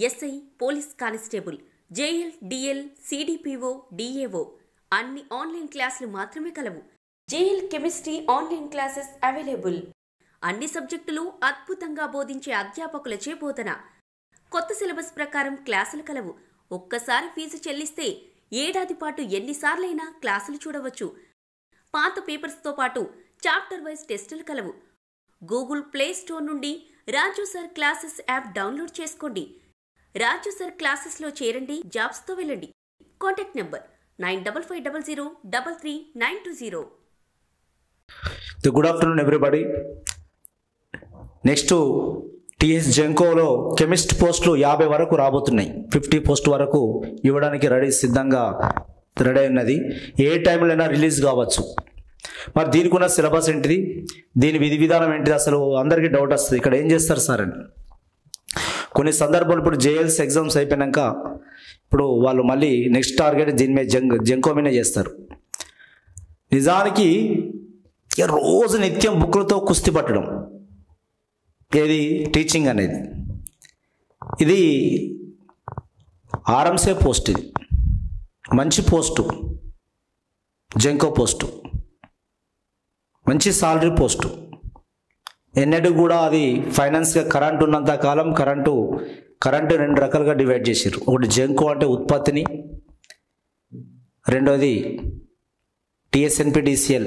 SI, police constable, JL, DL, CDPO, DAO అన్ని online క్లాసులు మాత్రమే కలవు. JL chemistry online classes available. అన్ని సబ్జెక్టులు అద్భుతంగా బోధించే అధ్యాపకులచే బోధన. కొత్త సిలబస్ ప్రకారం క్లాసులు కలవు. ఒక్కసారి ఫీజు చెల్లిస్తే ఏడాది పాటు ఎన్నిసార్లైనా క్లాసులు చూడవచ్చు. పాత పేపర్స్తో పాటు చాప్టర్ వైజ్ టెస్టులు కలవు. గూగుల్ ప్లే స్టోర్ నుండి Raju sir classes app download చేసుకోండి. రాజు సార్ క్లాసెస్లో చేరండి, జాబ్స్తో వెళ్ళండి. Contact number 9550333920. Good afternoon everybody. Next TS జెంకోలో కెమిస్ట్ పోస్టులు 50 వరకు రాబోతున్నాయి. 50 పోస్ట్ వరకు ఇవ్వడానికి సిద్ధంగా రెడీ ఉన్నది. ఏ టైంలోనైనా రిలీజ్ కావచ్చు. మరి దీనికి ఉన్న సిలబస్ ఏంటిది, దీని విధి విధానం ఏంటిది, అసలు అందరికీ డౌట్ వస్తుంది. ఇక్కడ ఏం చేస్తారు సార్ అని. కొన్ని సందర్భాలు ఇప్పుడు జేఎల్స్ ఎగ్జామ్స్ అయిపోయాక ఇప్పుడు వాళ్ళు మళ్ళీ నెక్స్ట్ టార్గెట్ దీని మీద జెంకో మీదే చేస్తారు. నిజానికి రోజు నిత్యం బుక్లతో కుస్తీ పట్టడం, ఏది టీచింగ్ అనేది, ఇది ఆర్ఎంసే పోస్ట్. ఇది మంచి పోస్టు, జెంకో పోస్టు, మంచి సాలరీ పోస్టు. ఎన్నడూ కూడా అది ఫైనాన్స్గా కరెంట్ ఉన్నంత కాలం కరెంటు 2 రకాలుగా డివైడ్ చేశారు. ఒకటి జెంకో అంటే ఉత్పత్తిని, రెండోది టిఎస్ఎన్పిడిసిఎల్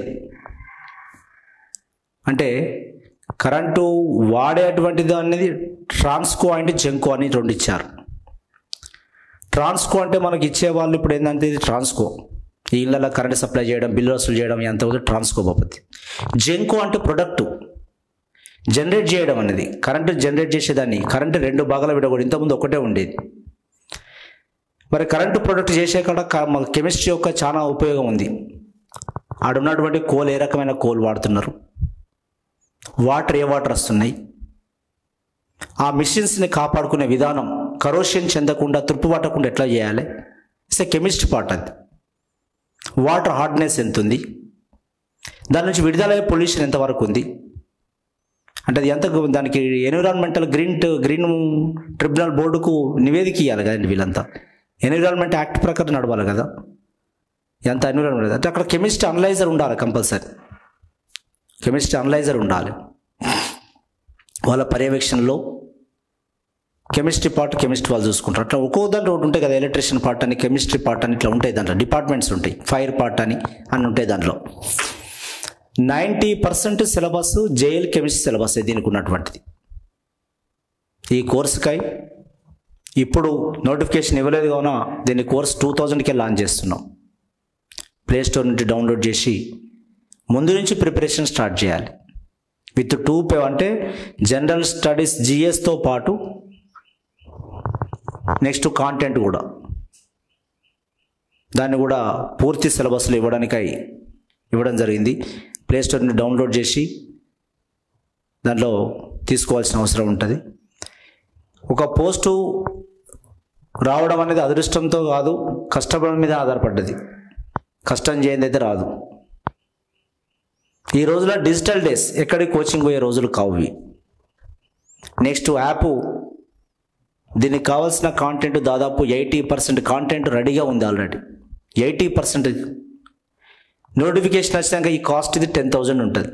అంటే కరెంటు వాడేటువంటిది అనేది ట్రాన్స్కో అంటే జెంకో అని 2 ఇచ్చారు. ట్రాన్స్కో అంటే మనకి ఇచ్చేవాళ్ళు ఇప్పుడు ఏంటంటే ఇది ట్రాన్స్కో, ఈ ఇళ్ళలో కరెంట్ సప్లై చేయడం, బిల్లు వసూలు చేయడం ఎంత అవుతుంది ట్రాన్స్కో బాపతి. జెంకో అంటే ప్రొడక్ట్ జనరేట్ చేయడం అనేది, కరెంటు జనరేట్ చేసేదాన్ని కరెంటు 2 భాగాలు విడగొడు, ఇంతకుముందు ఒకటే ఉండేది. మరి కరెంటు ప్రొడక్ట్ చేసే కాడ కెమిస్ట్రీ యొక్క చాలా ఉపయోగం ఉంది. ఆడున్నటువంటి కోల్ ఏ రకమైన కోల్ వాడుతున్నారు, వాటర్ ఏ వాటర్ వస్తున్నాయి, ఆ మిషన్స్ని కాపాడుకునే విధానం, కరోషన్ చెందకుండా తుప్పు పట్టకుండా ఎట్లా చేయాలి, ఇట్స్ ఏ కెమిస్ట్రీ పార్ట్. అది వాటర్ హార్డ్నెస్ ఎంత ఉంది, దాని నుంచి విడుదలయ్యే పొల్యూషన్ ఎంతవరకు ఉంది అంటే అది ఎంత, దానికి ఎన్విరాన్మెంటల్ గ్రీన్ ట్రిబ్యునల్ బోర్డుకు నివేదిక ఇవ్వాలి కదండి. వీళ్ళంతా ఎన్విరాన్మెంట్ యాక్ట్ ప్రకారం నడవాలి కదా, ఎంత ఎన్విరాన్మెంట్ అంటే అక్కడ కెమిస్ట్రీ అనలైజర్ ఉండాలి కంపల్సరీ. కెమిస్ట్రీ అనలైజర్ ఉండాలి. వాళ్ళ పర్యవేక్షణలో కెమిస్ట్రీ పార్ట్ కెమిస్ట్రీ వాళ్ళు చూసుకుంటారు. అట్లా ఒక్కో దాంట్లో ఒకటి ఉంటాయి కదా, ఎలక్ట్రిషియన్ పార్ట్ అని, కెమిస్ట్రీ పార్ట్ అని ఇట్లా ఉంటాయి. దాంట్లో డిపార్ట్మెంట్స్ ఉంటాయి, ఫైర్ పార్ట్ అని ఉంటాయి. దాంట్లో 90% సిలబస్ జేఎల్ కెమిస్ట్రీ సిలబస్ దీనికి ఉన్నటువంటిది. ఈ కోర్సుకై ఇప్పుడు నోటిఫికేషన్ ఇవ్వలేదు కావున దీన్ని కోర్స్ 2000కే లాంచ్ చేస్తున్నాం. ప్లే స్టోర్ నుంచి డౌన్లోడ్ చేసి ముందు నుంచి ప్రిపరేషన్ స్టార్ట్ చేయాలి. విత్ 2 అంటే జనరల్ స్టడీస్ జిఎస్తో పాటు నెక్స్ట్ కాంటెంట్ కూడా, దాన్ని కూడా పూర్తి సిలబస్లో ఇవ్వడం జరిగింది. ప్లే స్టోర్ని డౌన్లోడ్ చేసి దాంట్లో తీసుకోవాల్సిన అవసరం ఉంటుంది. ఒక పోస్టు రావడం అనేది అదృష్టంతో కాదు, కష్టపడడం మీద ఆధారపడ్డది. కష్టం చేయండి అయితే రాదు. ఈ రోజులో డిజిటల్ డేస్, ఎక్కడికి కోచింగ్ పోయే రోజులు కావు. నెక్స్ట్ యాప్, దీనికి కావాల్సిన కాంటెంట్ దాదాపు 80% కాంటెంట్ రెడీగా ఉంది ఆల్రెడీ. 80% నోటిఫికేషన్ వచ్చినాక ఈ కాస్ట్ ఇది 10,000 ఉంటుంది.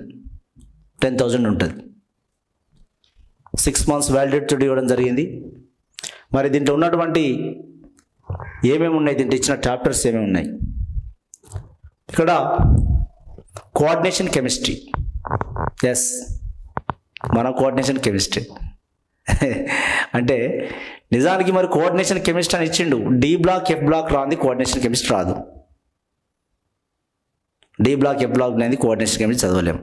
6 months వ్యాలిడిటీ ఇవ్వడం జరిగింది. మరి దీంట్లో ఉన్నటువంటి ఏమేమి ఉన్నాయి, దీంట్లో ఇచ్చిన చాప్టర్స్ ఏమేమి ఉన్నాయి. ఇక్కడ కోఆర్డినేషన్ కెమిస్ట్రీ, ఎస్ మన కోఆర్డినేషన్ కెమిస్ట్రీ అంటే నిజానికి మరి కోఆర్డినేషన్ కెమిస్ట్రీ అని ఇచ్చిండు. డి బ్లాక్ ఎఫ్ బ్లాక్ రాంది కోఆర్డినేషన్ కెమిస్ట్రీ రాదు. డి బ్లాక్ ఎఫ్ బ్లాక్ అనేది కోఆర్డినేషన్ కెమిస్ట్రీ చదవలేము.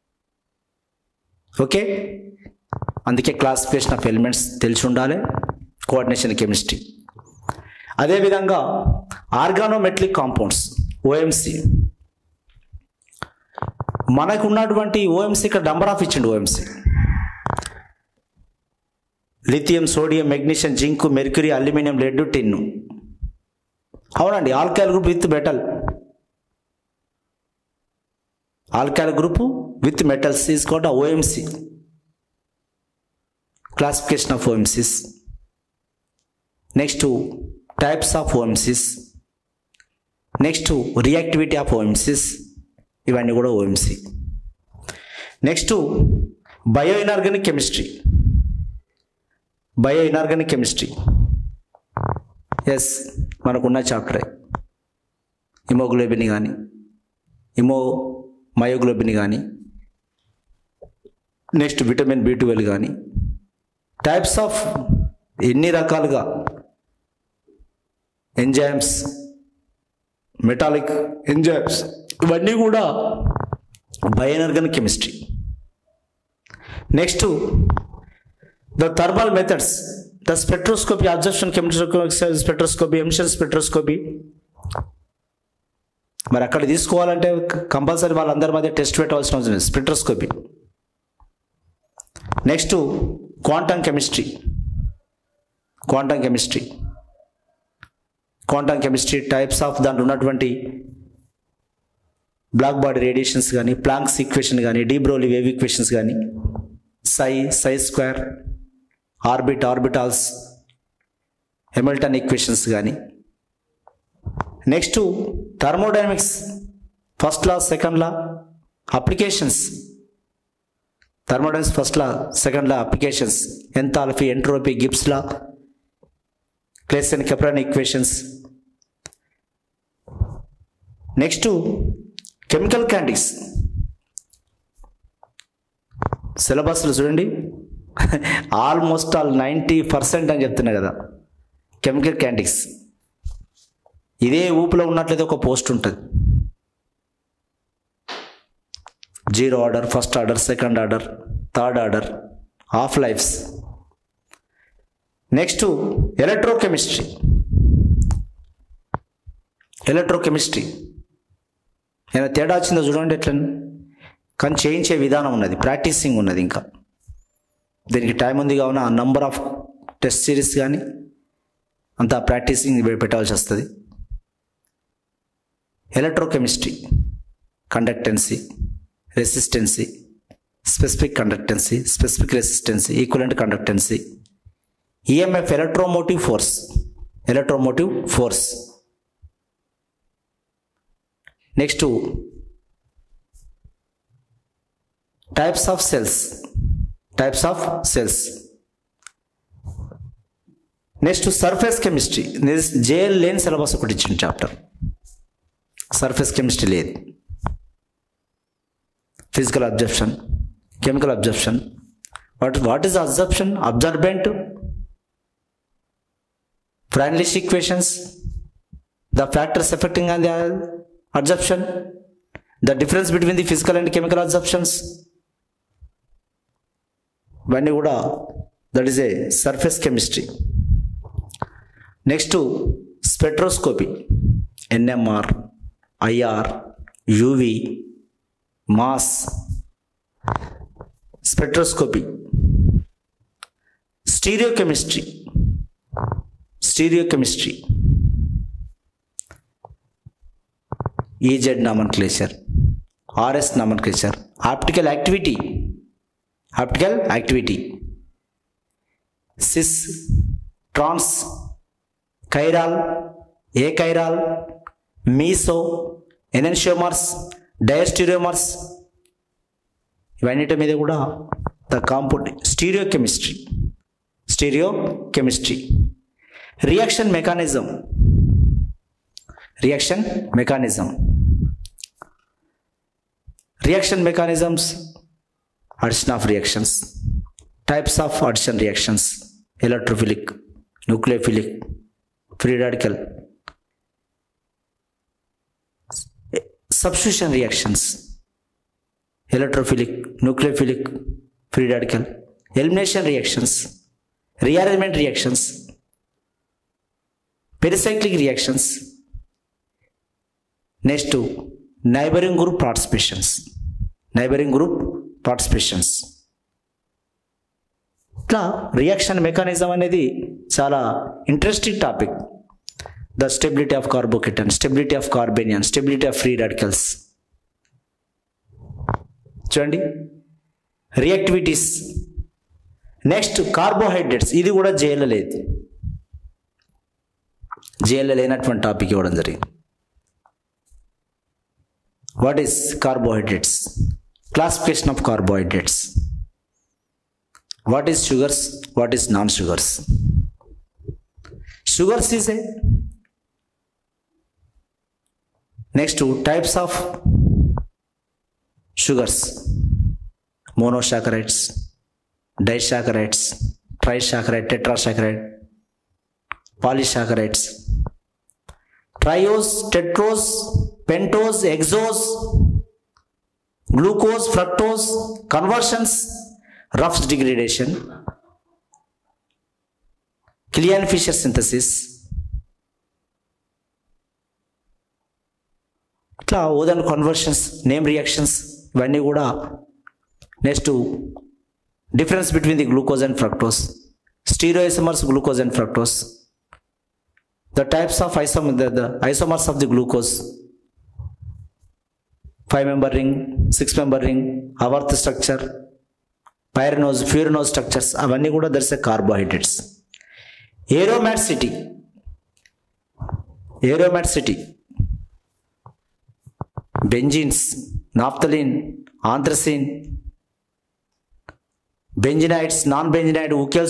ఓకే, అందుకే క్లాసిఫికేషన్ ఆఫ్ ఎలిమెంట్స్ తెలిసి ఉండాలి కోఆర్డినేషన్ కెమిస్ట్రీ. అదేవిధంగా ఆర్గానోమెట్రిక్ కాంపౌండ్స్ ఓఎంసి, మనకు ఉన్నటువంటి ఓఎంసి ఇక్కడ నంబర్ ఆఫ్ ఇచ్చిండు. OMC lithium, sodium, magnesium, zinc, mercury, aluminium, lead, tin. అవునండి, alkyl group with metal, alkyl group with metals is called OMC. Classification of OMCs. Next types of OMCs, next reactivity of OMCs, ఇవన్నీ కూడా OMC. Next bio inorganic chemistry. Bio inorganic chemistry is మనకున్న చాప్టరే. Haemoglobin కానీ myoglobin కానీ, next vitamin B12 కానీ, types of ఎన్ని రకాలుగా enzymes, metallic enzymes, ఇవన్నీ కూడా bio inorganic chemistry. Next the thermal methods, the spectroscopy, absorption spectroscopy, emission spectroscopy. మరి అక్కడ తీసుకోవాలంటే కంపల్సరీ వాళ్ళందరి మధ్య టెస్ట్ పెట్టవలసిన అవసరం ఉంది, spectroscopy. Next quantum chemistry. Quantum chemistry types of దాంట్లో ఉన్నటువంటి బ్లాక్ బాడీ రేడియేషన్స్ కానీ, ప్లాంక్స్ ఈక్వేషన్ కానీ, డి బ్రోలీ వేవ్ ఈక్వేషన్స్ కానీ, psi square, orbitals, Hamilton equations కానీ. Next thermodynamics, first law, second law, applications. Thermodynamics first law, second law, applications, enthalpy, entropy, Gibbs law, Clausius Clapeyron equations. Next chemical candies. సిలబస్లు చూడండి, almost 90% అని చెప్తున్నా కదా. Chemical candies ఇదే ఊపులో ఉన్నట్లయితే ఒక పోస్ట్ ఉంటుంది. 0 order, first order, second order, third order, half lifes. Next electrochemistry. ఏమైనా తేడా వచ్చిందో చూడండి ఎట్లా, కానీ చేయించే విధానం ఉన్నది, ప్రాక్టీసింగ్ ఉన్నది. ఇంకా దీనికి టైం ఉంది కావున ఆ నంబర్ ఆఫ్ టెస్ట్ సిరీస్ కానీ అంతా ప్రాక్టీసింగ్ పెట్టాల్సి వస్తుంది. Electrochemistry conductance, resistance, specific conductance, specific resistance, equivalent conductance, EMF, electromotive force. Next types of cells. Next surface chemistry. JL లేని సిలబస్ ఒకటి ఇచ్చిన చాప్టర్, సర్ఫేస్ కెమిస్ట్రీ లేదు. Physical absorption, chemical absorption. What is absorption? Absorbent, Freundlich equations, the factors affecting on the absorption, the difference between the physical and chemical absorptions. When you that is a surface chemistry. Next to spectroscopy, NMR, IR, UV, mass spectroscopy. Stereochemistry, EZ nomenclature, RS nomenclature, optical activity, cis, trans, chiral, achiral, meso, enantiomers, diastereomers. ఇవన్నిటి మీద కూడా the compound stereochemistry. Reaction mechanism, addition of reactions, types of addition reactions, electrophilic, nucleophilic, free radical, substitution reactions, electrophilic, nucleophilic, free radical, elimination reactions, rearrangement reactions, pericyclic reactions. Next to neighboring group participations. ఇట్లా reaction mechanism అనేది చాలా interesting topic. The stability of carbocation, stability of carbanion, stability of free radicals. చూడండి reactivities. Next carbohydrates, ఇది కూడా JL లేదు. జేఎల్లో లేనటువంటి topic ఇవ్వడం జరిగింది. What is carbohydrates, classification of carbohydrates, what is sugars, what is non sugars. Sugars is a next types of sugars, monosaccharides, disaccharides, trisaccharide, tetrasaccharide, polysaccharides, triose, tetrose, pentose, hexose, glucose, fructose, conversions, ruff degradation, Kiliani Fischer synthesis, ఇట్లా other conversions, name reactions, ఇవన్నీ కూడా. Next difference between the glucose and fructose, stereoisomers, glucose and fructose, the types of isomers of the glucose, 5-member ring, 6-member ring, అవర్త్ structure, pyranose, furanose structures, అవన్నీ కూడా దర్శ carbohydrates. Aromaticity, benzenes, naphthalene, anthracene, benzenoids, non benzenoid, Huckel's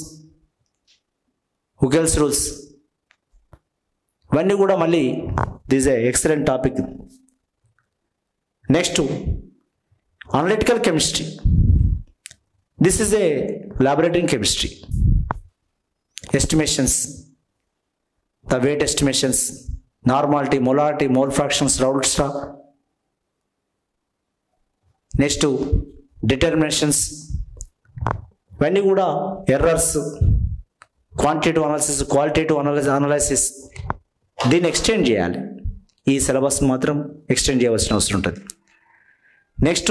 rules, ఇవన్నీ కూడా మళ్ళీ this a excellent topic. Next analytical chemistry, this is a laboratory chemistry, estimations, the weight estimations, normality, molarity, mole fractions, Raoult's law. Next determinations, ఇవన్నీ కూడా errors, quantitative analysis, qualitative analysis, దీన్ని extend చేయాలి. ఈ syllabus మాత్రం extend చేయవలసిన అవసరం ఉంటుంది. Next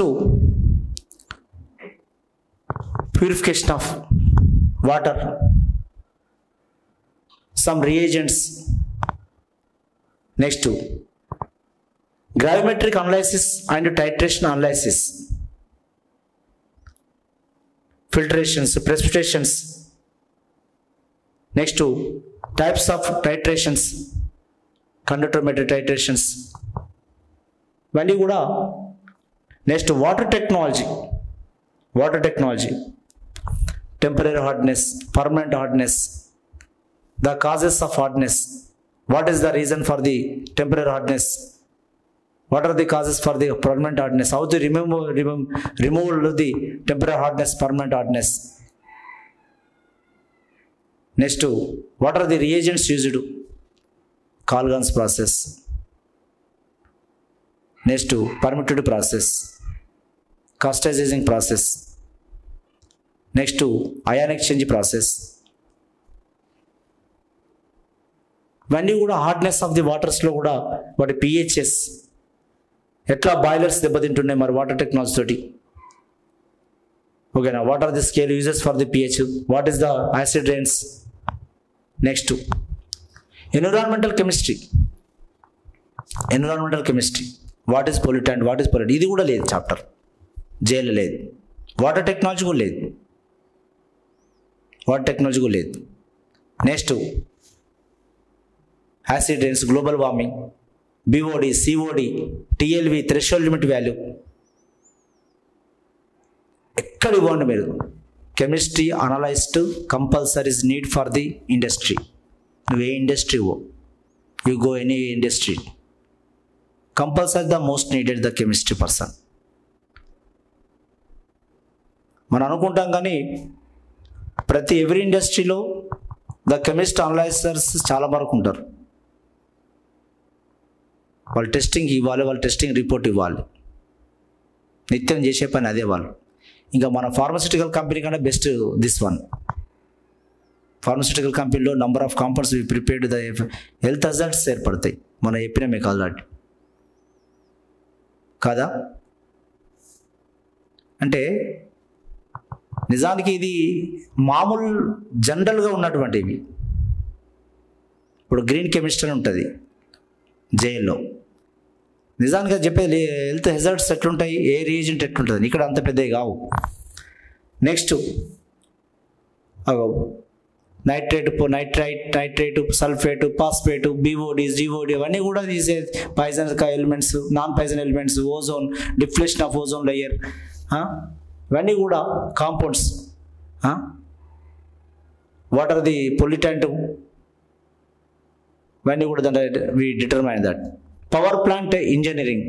purification of water, some reagents. Next gravimetric analysis and titration analysis, filtrations, precipitations. Next types of titrations, conductometric titrations, value kuda. Next water technology, temporary hardness, permanent hardness, the causes of hardness, what is the reason for the temporary hardness, what are the causes for the permanent hardness, how to remove the temporary hardness, permanent hardness. Next, what are the reagents used? Colgan's process. Next, permitted process, causticizing process. Next, ion exchange process. When you hardness of the waters lo kuda what pHs, ఎట్లా boilers దెబ్బతింటున్నాయి మరి water technology తోటి. ఓకేనా, what are the scale uses for the pH, what is the acid rains. Next environmental chemistry, what is pollutant, what is pollute, ఇది కూడా లేదు chapter, JL లేదు. Water technology కూడా లేదు, next acid rains, global warming, BOD, COD, TLV, threshold limit value. ఎక్కడ ఇవ్వండి మీరు, chemistry analysed compulsory is need for the industry. నువ్వు ఏ industry you go any industry, compulsory the most needed the chemistry person. మనం అనుకుంటాం కానీ ప్రతి every ఇండస్ట్రీలో ద కెమిస్ట్ అనలైజర్స్ చాలా వరకు ఉంటారు. వాళ్ళు టెస్టింగ్ ఇవ్వాలి, వాళ్ళు టెస్టింగ్ రిపోర్ట్ ఇవ్వాలి, నిత్యం చేసే పని అదే వాళ్ళు. ఇంకా మన ఫార్మస్యూటికల్ కంపెనీ కంటే బెస్ట్ దిస్ వన్. ఫార్మస్యూటికల్ కంపెనీలో number of compounds prepared the health hazards ఏర్పడతాయి. మనం చెప్పినామే కాదు కాదా. అంటే నిజానికి ఇది మామూలు జనరల్గా ఉన్నటువంటివి. ఇప్పుడు గ్రీన్ కెమిస్ట్రీ ఉంటుంది జేఎల్లో, నిజానికి చెప్పేది హెల్త్ హెజార్డ్స్ ఎట్లుంటాయి, ఏ రియేజెంట్ ఎట్లుంటుంది, ఇక్కడ అంత పెద్దవి కావు. Next nitrate, sulphate, phosphate, BODs, GOD అవన్నీ కూడా తీసే poison elements, non poison elements, ozone, deflection of ozone layer, ఇవన్నీ కూడా compounds. What are the pollutant, ఇవన్నీ కూడా దాంట్లో we determine that. Power plant engineering.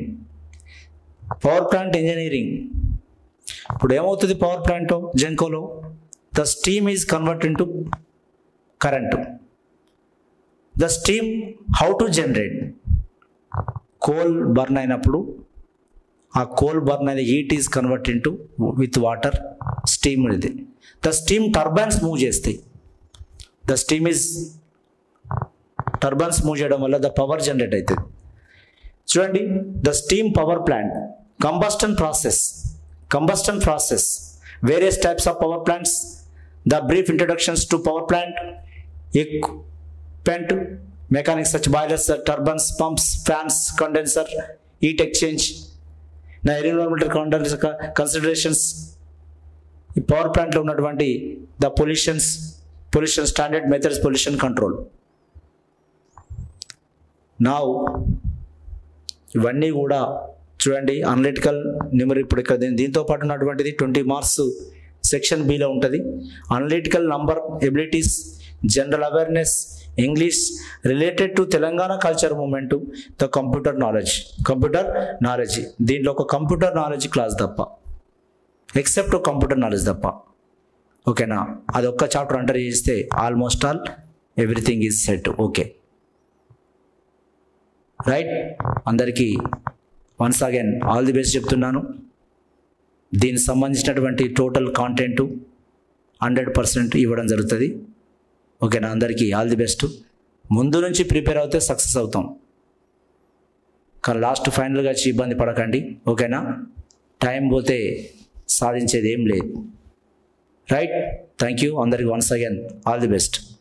ఇప్పుడు ఏమవుతుంది పవర్ ప్లాంట్ జెన్కోలో? The steam is converted to current. The steam how to generate? Coal burn అయినప్పుడు ఆ కోల్ బర్న్ అయిన heat is converted to with water, steam ఇది. ద స్టీమ్ టర్బైన్స్ మూవ్ చేస్తాయి. The steam is turbines move చేయడం వల్ల the power generate అవుతుంది. చూడండి, the steam power plant, combustion process, various types of power plants, the brief introductions to power plant, equipment, mechanics such boilers, turbines, pumps, fans, condenser, heat exchange. Now environmental considerations, ఈ power ప్లాంట్లో ఉన్నటువంటి the pollution standard methods, pollution control. నా ఇవన్నీ కూడా చూడండి analytical న్యూమరీ. ఇప్పుడు ఇక్కడ దీంతో పాటు ఉన్నటువంటిది 20 మార్క్స్ సెక్షన్ బిలో ఉంటుంది. Analytical number abilities, general awareness, English related to Telangana culture movement, the computer knowledge. దీంట్లో ఒక కంప్యూటర్ నాలెడ్జ్ క్లాస్ తప్ప, ఎక్సెప్ట్ కంప్యూటర్ నాలెడ్జ్ తప్ప, ఓకేనా? అది ఒక్క చాప్టర్ అంటర్ చేస్తే almost all everything is set. Okay, right. అందరికీ once again all the best చెప్తున్నాను. దీనికి సంబంధించినటువంటి టోటల్ కాంటెంట్ 100% ఇవ్వడం జరుగుతుంది. ఓకేనా? అందరికీ ఆల్ ది బెస్ట్. ముందు నుంచి ప్రిపేర్ అవుతే సక్సెస్ అవుతాం, కానీ లాస్ట్ ఫైనల్గా వచ్చి ఇబ్బంది పడకండి. ఓకేనా? టైం పోతే సాధించేది ఏం లేదు. రైట్. Thank you. అందరికీ once again all the best.